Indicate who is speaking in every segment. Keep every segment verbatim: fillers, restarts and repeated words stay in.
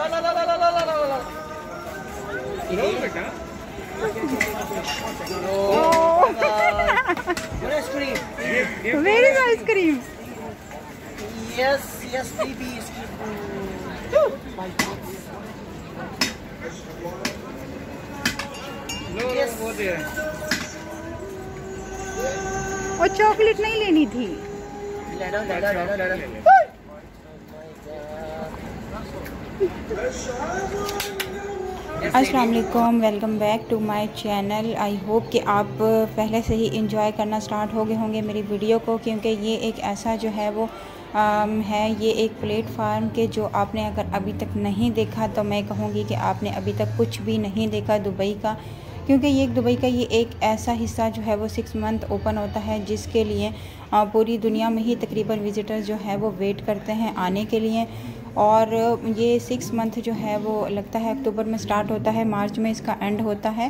Speaker 1: बेटा
Speaker 2: very nice cream.
Speaker 3: Yes, yes, baby.
Speaker 1: yes. वो दे
Speaker 2: और चॉकलेट नहीं लेनी थी।
Speaker 3: ले लो, ले लो, ले लो, ले लो।
Speaker 2: अस्सलाम वालेकुम, welcome back to my channel. I hope कि आप पहले से ही इंजॉय करना स्टार्ट हो गए होंगे मेरी वीडियो को, क्योंकि ये एक ऐसा जो है वो आम, है ये एक प्लेटफार्म के जो आपने अगर अभी तक नहीं देखा तो मैं कहूँगी कि आपने अभी तक कुछ भी नहीं देखा दुबई का, क्योंकि ये दुबई का ये एक ऐसा हिस्सा जो है वो सिक्स मंथ ओपन होता है, जिसके लिए पूरी दुनिया में ही तकरीबन विज़िटर्स जो है वो वेट करते हैं आने के लिए। और ये सिक्स मंथ जो है वो लगता है अक्टूबर में स्टार्ट होता है, मार्च में इसका एंड होता है।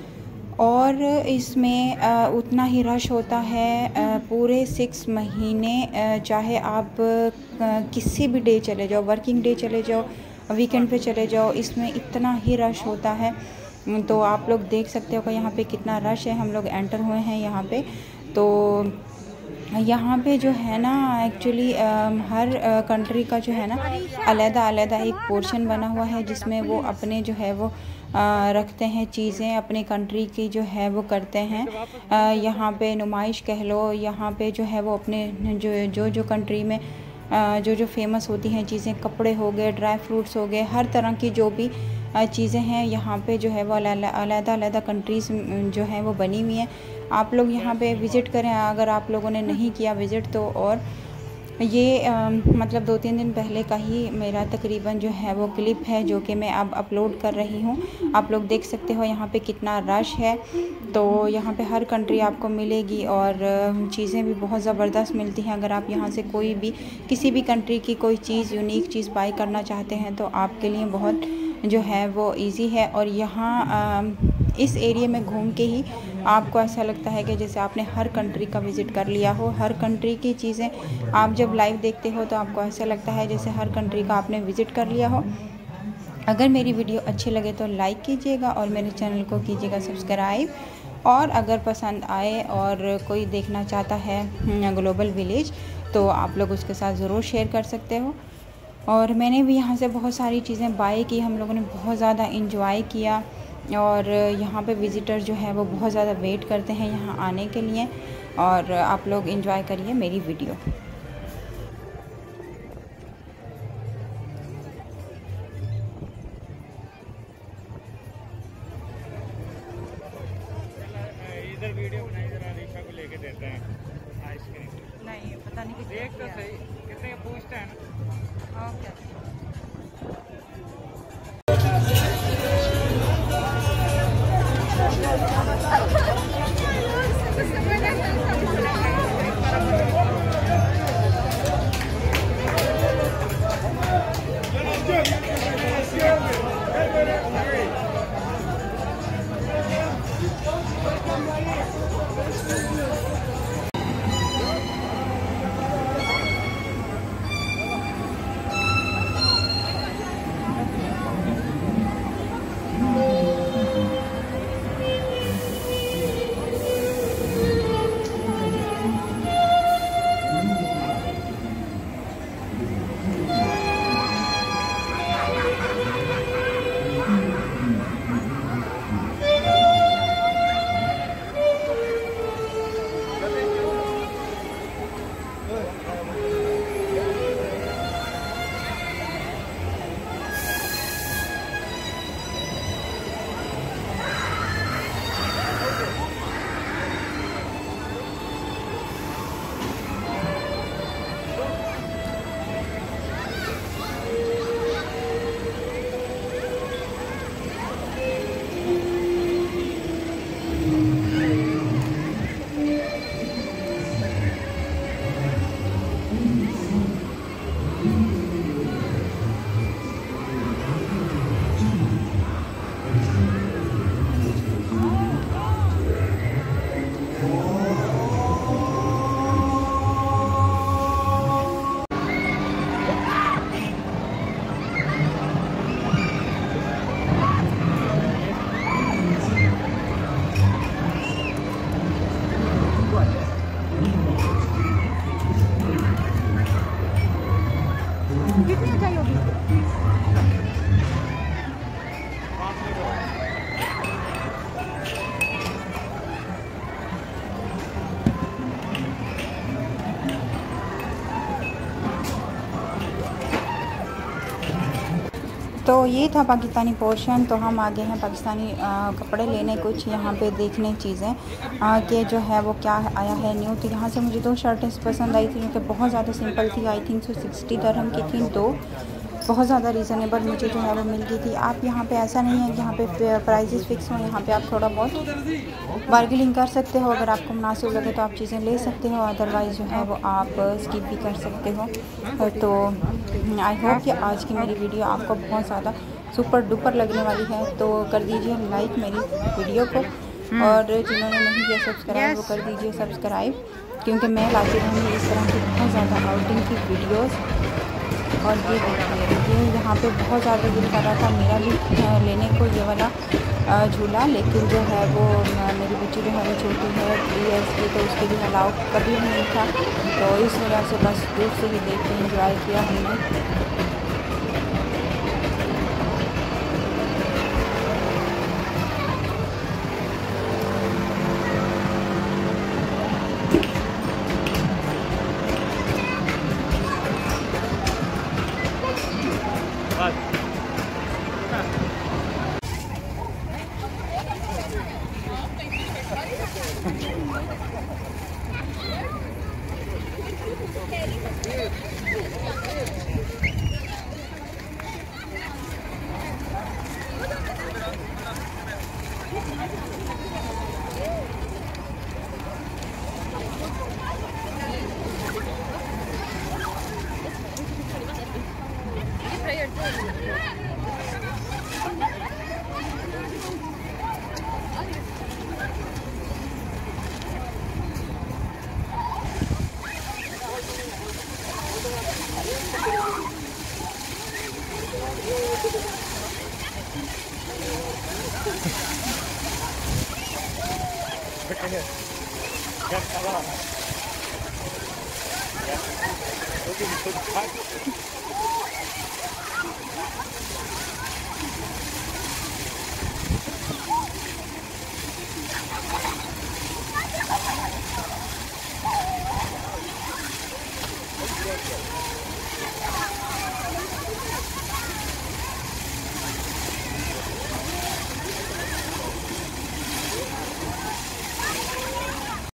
Speaker 2: और इसमें उतना ही रश होता है पूरे सिक्स महीने, चाहे आप किसी भी डे चले जाओ, वर्किंग डे चले जाओ, वीकेंड पे चले जाओ, इसमें इतना ही रश होता है। तो आप लोग देख सकते हो कि यहाँ पे कितना रश है। हम लोग एंटर हुए हैं यहाँ पे, तो यहाँ पे जो है ना एक्चुअली हर कंट्री का जो है ना अलग अलग एक पोर्शन बना हुआ है, जिसमें वो अपने जो है वो आ, रखते हैं चीज़ें, अपने कंट्री की जो है वो करते हैं। आ, यहाँ पे नुमाइश कह लो, यहाँ पे जो है वो अपने जो जो जो कंट्री में आ, जो जो फेमस होती हैं चीज़ें, कपड़े हो गए, ड्राई फ्रूट्स हो गए, हर तरह की जो भी चीज़ें हैं यहाँ पे जो है वो अलग अलग कंट्रीज़ जो है वो बनी हुई हैं। आप लोग यहाँ पे विज़िट करें अगर आप लोगों ने नहीं किया विज़िट तो। और ये आ, मतलब दो तीन दिन पहले का ही मेरा तकरीबन जो है वो क्लिप है, जो कि मैं अब अपलोड कर रही हूँ। आप लोग देख सकते हो यहाँ पे कितना रश है। तो यहाँ पे हर कंट्री आपको मिलेगी और चीज़ें भी बहुत ज़बरदस्त मिलती हैं। अगर आप यहाँ से कोई भी किसी भी कंट्री की कोई चीज़, यूनिक चीज़ बाई करना चाहते हैं तो आपके लिए बहुत जो है वो इजी है। और यहाँ इस एरिया में घूम के ही आपको ऐसा लगता है कि जैसे आपने हर कंट्री का विज़िट कर लिया हो। हर कंट्री की चीज़ें आप जब लाइव देखते हो तो आपको ऐसा लगता है जैसे हर कंट्री का आपने विज़िट कर लिया हो। अगर मेरी वीडियो अच्छी लगे तो लाइक कीजिएगा और मेरे चैनल को कीजिएगा सब्सक्राइब। और अगर पसंद आए और कोई देखना चाहता है ग्लोबल विलेज तो आप लोग उसके साथ ज़रूर शेयर कर सकते हो। और मैंने भी यहाँ से बहुत सारी चीज़ें बाय की, हम लोगों ने बहुत ज़्यादा इंजॉय किया। और यहाँ पे विज़िटर जो है वो बहुत ज़्यादा वेट करते हैं यहाँ आने के लिए। और आप लोग इंजॉय करिए मेरी वीडियो।
Speaker 1: इधर वीडियो बनाई, जरा रीशा को लेके देते हैं आइसक्रीम।
Speaker 2: नहीं पता नहीं
Speaker 1: देख तो सही कितने पूछते हैं ना।
Speaker 2: ओके। कितनी ऊंचाई होगी? तो ये था पाकिस्तानी पोर्शन। तो हम आगे हैं पाकिस्तानी आ, कपड़े लेने, कुछ यहाँ पे देखने चीज़ें कि जो है वो क्या आया है न्यू। तो यहाँ से मुझे दो शर्टें पसंद आई थी जो कि बहुत ज़्यादा सिंपल थी। आई थिंक सो सिक्सटी दरहम की थी, दो बहुत ज़्यादा रीज़नेबल मुझे जो है वो मिल गई थी। आप यहाँ पे ऐसा नहीं है कि यहाँ पे प्राइसेस फिक्स हों, यहाँ पे आप थोड़ा बहुत बार्गेनिंग कर सकते हो। अगर आपको मुनासिब लगे तो आप चीज़ें ले सकते हो, अदरवाइज़ जो है वो आप स्किप भी कर सकते हो। तो आई होप कि आज की मेरी वीडियो आपको बहुत ज़्यादा सुपर डुपर लगने वाली है। तो कर दीजिए लाइक मेरी वीडियो को, और जिन्होंने नहीं किया सब्सक्राइब वो कर दीजिए सब्सक्राइब, क्योंकि मैं लाती रहूँगी इस तरह की बहुत ज़्यादा आउटिंग की वीडियोज़। और ये देखिए, ये यहाँ पे बहुत ज़्यादा दिल कर रहा था मेरा भी लेने को ये वाला झूला, लेकिन जो है वो मेरी बच्ची जो है वो छोटी है थ्री ईयर्स की, तो उसके लिए अलाउ कभी भी नहीं था। तो इस वजह से बस दूर से ही देख के इंजॉय किया हमने।